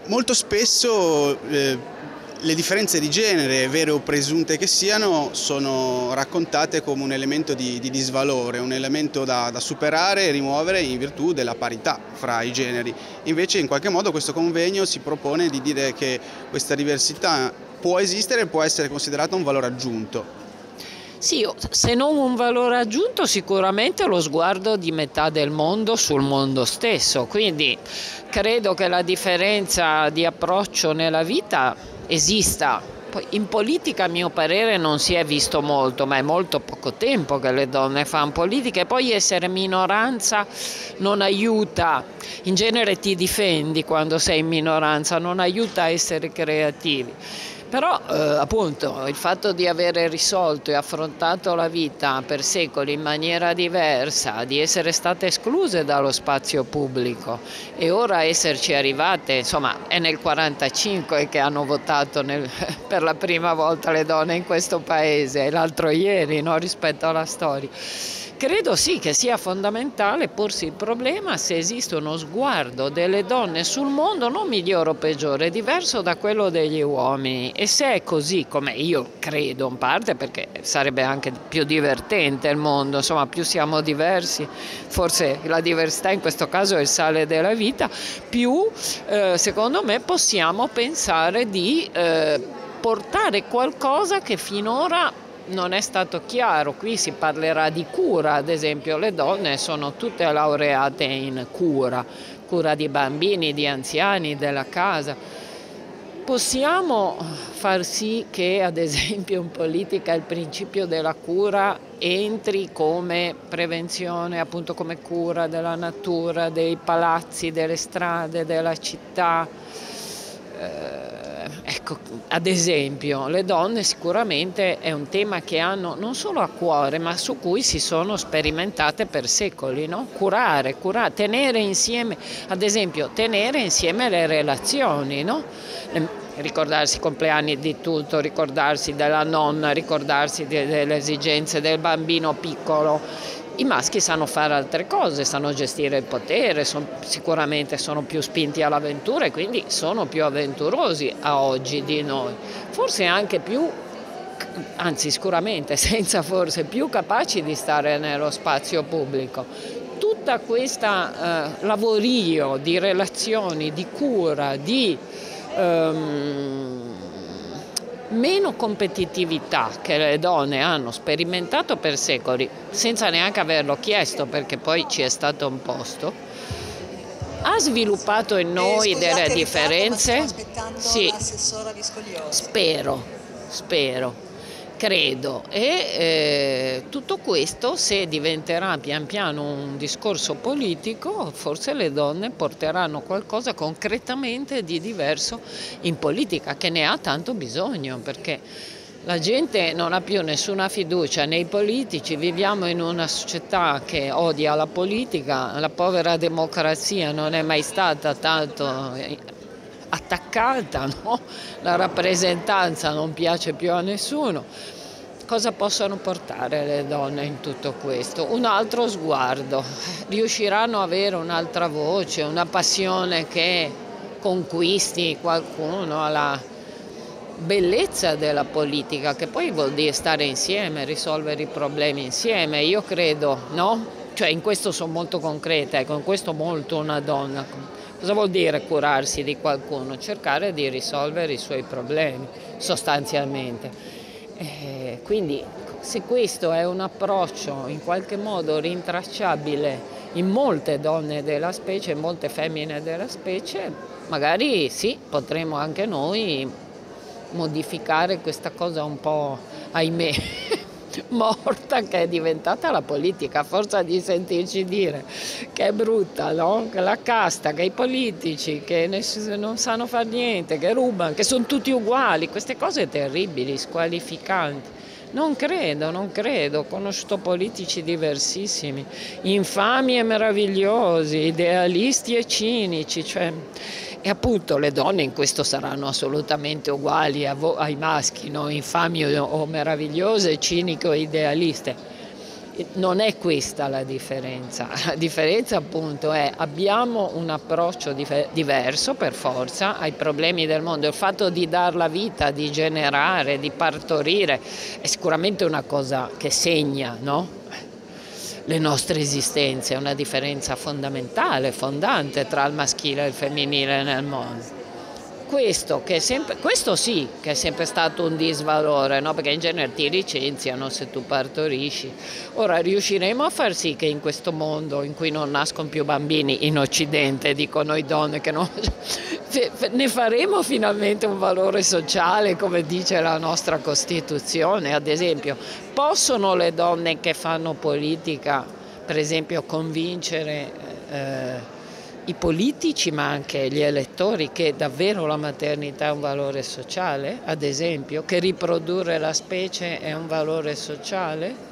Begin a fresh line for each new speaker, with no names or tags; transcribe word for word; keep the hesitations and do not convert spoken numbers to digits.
Molto spesso eh, le differenze di genere, vere o presunte che siano, sono raccontate come un elemento di, di disvalore, un elemento da, da superare e rimuovere in virtù della parità fra i generi. Invece in qualche modo questo convegno si propone di dire che questa diversità può esistere e può essere considerata un valore aggiunto.
Sì, se non un valore aggiunto, sicuramente lo sguardo di metà del mondo sul mondo stesso, quindi credo che la differenza di approccio nella vita esista. Poi in politica, a mio parere, non si è visto molto, ma è molto poco tempo che le donne fanno politica, e poi essere minoranza non aiuta, in genere ti difendi quando sei in minoranza, non aiuta a essere creativi. Però eh, appunto il fatto di avere risolto e affrontato la vita per secoli in maniera diversa, di essere state escluse dallo spazio pubblico e ora esserci arrivate, insomma è nel quarantacinque che hanno votato nel, per la prima volta le donne in questo paese, e l'altro ieri, no, rispetto alla storia. Credo sì che sia fondamentale porsi il problema se esiste uno sguardo delle donne sul mondo non migliore o peggiore, diverso da quello degli uomini, e se è così, come io credo in parte, perché sarebbe anche più divertente il mondo, insomma più siamo diversi, forse la diversità in questo caso è il sale della vita, più eh, secondo me possiamo pensare di eh, portare qualcosa che finora non è stato chiaro. Qui si parlerà di cura, ad esempio le donne sono tutte laureate in cura, cura di bambini, di anziani, della casa. Possiamo far sì che, ad esempio, in politica il principio della cura entri come prevenzione, appunto come cura della natura, dei palazzi, delle strade, della città. Eh, Ecco, ad esempio, le donne sicuramente è un tema che hanno non solo a cuore, ma su cui si sono sperimentate per secoli, no? Curare, curare, tenere insieme, ad esempio, tenere insieme le relazioni, no? Ricordarsi i compleanni di tutto, ricordarsi della nonna, ricordarsi delle esigenze del bambino piccolo. I maschi sanno fare altre cose, sanno gestire il potere, son, sicuramente sono più spinti all'avventura e quindi sono più avventurosi a oggi di noi. Forse anche più, anzi sicuramente senza forse, più capaci di stare nello spazio pubblico. Tutta questa eh, lavorio di relazioni, di cura, di um, meno competitività che le donne hanno sperimentato per secoli, senza neanche averlo chiesto perché poi ci è stato imposto, ha sviluppato in noi
eh, scusate,
delle
ritardo,
differenze?
ma stiamo aspettando
Sì,
l'assessora di Scoliosi.
spero, spero. Credo, e eh, tutto questo, se diventerà pian piano un discorso politico, forse le donne porteranno qualcosa concretamente di diverso in politica, che ne ha tanto bisogno, perché la gente non ha più nessuna fiducia nei politici, viviamo in una società che odia la politica, la povera democrazia non è mai stata tanto attaccata, no? La rappresentanza non piace più a nessuno. Cosa possono portare le donne in tutto questo? Un altro sguardo, riusciranno ad avere un'altra voce, una passione che conquisti qualcuno, alla bellezza della politica, che poi vuol dire stare insieme, risolvere i problemi insieme. Io credo, no? Cioè in questo sono molto concreta, ecco, in questo molto una donna. Cosa vuol dire curarsi di qualcuno? Cercare di risolvere i suoi problemi, sostanzialmente. Eh, quindi se questo è un approccio in qualche modo rintracciabile in molte donne della specie, in molte femmine della specie, magari sì, potremo anche noi modificare questa cosa un po', ahimè, morta, che è diventata la politica, a forza di sentirci dire che è brutta, no? Che la casta, che i politici, che non sanno fare niente, che rubano, che sono tutti uguali, queste cose terribili, squalificanti. Non credo, non credo, ho conosciuto politici diversissimi, infami e meravigliosi, idealisti e cinici, cioè, e appunto le donne in questo saranno assolutamente uguali ai maschi, no? Infami o meravigliose, ciniche o idealiste. Non è questa la differenza, la differenza appunto è abbiamo un approccio diverso per forza ai problemi del mondo, il fatto di dar la vita, di generare, di partorire è sicuramente una cosa che segna, no? Le nostre esistenze, è una differenza fondamentale, fondante tra il maschile e il femminile nel mondo. Questo, che è sempre, questo sì che è sempre stato un disvalore, no? Perché in genere ti licenziano se tu partorisci. Ora riusciremo a far sì che in questo mondo in cui non nascono più bambini, in Occidente, dico noi donne, che non, ne faremo finalmente un valore sociale come dice la nostra Costituzione. Ad esempio, possono le donne che fanno politica, per esempio, convincere eh, i politici ma anche gli elettori che davvero la maternità è un valore sociale, ad esempio, che riprodurre la specie è un valore sociale?